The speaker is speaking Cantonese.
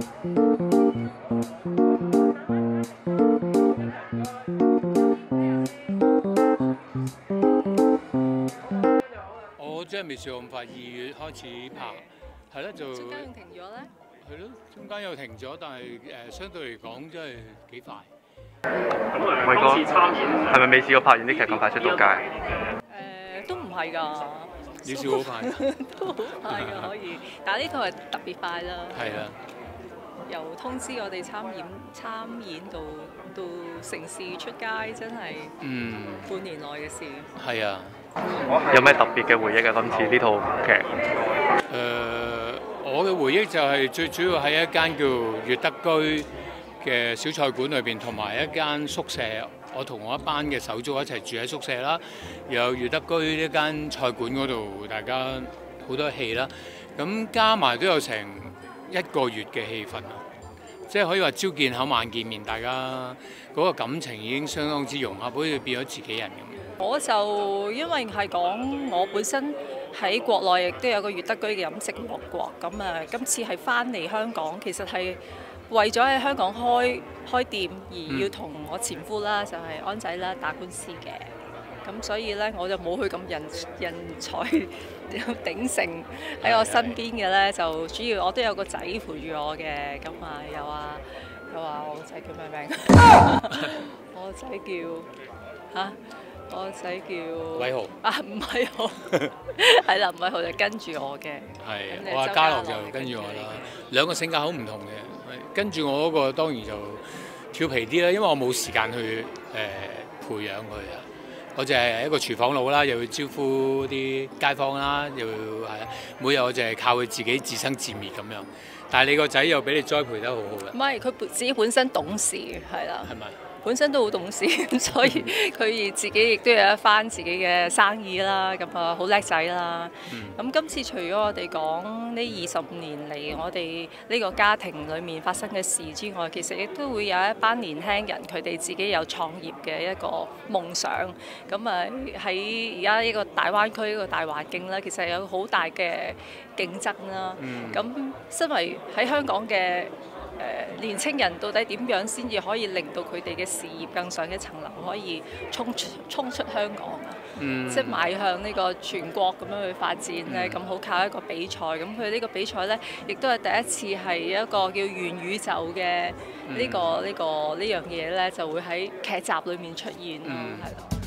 我真係未試過咁快，2月開始拍，係咯就中間又停咗咧？ 係咯，中間又停咗，但係相對嚟講真係幾快。 偉哥係咪未試過拍完啲劇咁快出到街？ 都唔係㗎。 你笑好快㗎？ 都好快㗎，可以。但係呢套係特別快啦。 係啊。 由通知我哋參演到成事出街，真係半年內嘅事。 係啊。 有咩特別嘅回憶啊？今次呢套劇？ 我嘅回憶就係最主要喺一間叫悅德居嘅小菜館裏邊，同埋一間宿舍。我同我一班嘅手足一齊住喺宿舍啦，又有悅德居呢間菜館嗰度，大家好多戲啦。咁加埋都有成1個月嘅戲份啊！即係可以話朝見口晚見面，大家嗰個感情已經相當之融合，好似變咗自己人咁。 我就因為係講我本身喺國內亦都有個悅德居嘅飲食王國，咁今次係翻嚟香港，其實係為咗喺香港開店而要同我前夫啦，就係安仔啦打官司嘅。咁所以咧，我就冇去咁人才有鼎盛喺我身邊嘅咧，就主要我都有個仔陪住我嘅，咁又話我個仔叫咩名？我個仔叫嚇。我個仔叫偉豪唔係豪，係啦，唔係豪就跟住我嘅。 係，我阿嘉樂就跟住我啦。兩個性格好唔同嘅，跟住我嗰個當然就調皮啲啦，因為我冇時間去培養佢啊。我就係一個廚房佬啦，又要招呼啲街坊啦，又要每日我就係靠佢自己自生自滅咁樣。但係你個仔又俾你栽培得好好嘅。 唔係，佢自己本身懂事，係啦。 係咪？ 本身都好懂事，所以佢自己亦都有一番自己嘅生意啦，咁好叻仔啦。咁今次除咗我哋講呢25年嚟我哋呢個家庭裡面發生嘅事之外，其實亦都會有一班年輕人，佢哋自己有創業嘅一個夢想。咁喺而家呢個大灣區呢個大環境咧，其實有好大嘅競爭啦。咁身為喺香港嘅年青人到底點樣先至可以令到佢哋嘅事業更上一層樓，可以衝出香港啊？即係邁向呢個全國咁樣去發展咧，咁好靠一個比賽。咁佢呢個比賽咧，亦都係第一次係一個叫元宇宙嘅呢樣嘢咧，就會喺劇集裏面出現啦，係咯。